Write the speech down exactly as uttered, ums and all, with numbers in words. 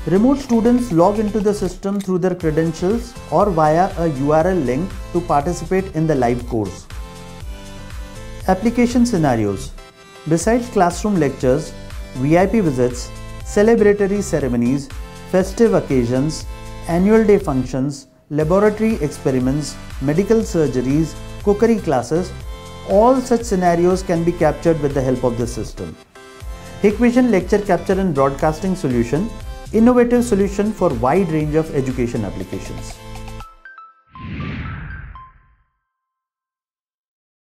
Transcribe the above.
Remote students log into the system through their credentials or via a U R L link to participate in the live course. Application scenarios. Besides classroom lectures, V I P visits, celebratory ceremonies, festive occasions, annual day functions, laboratory experiments, medical surgeries, cookery classes, all such scenarios can be captured with the help of the system. Hikvision Lecture Capture and Broadcasting Solution, innovative solution for wide range of education applications.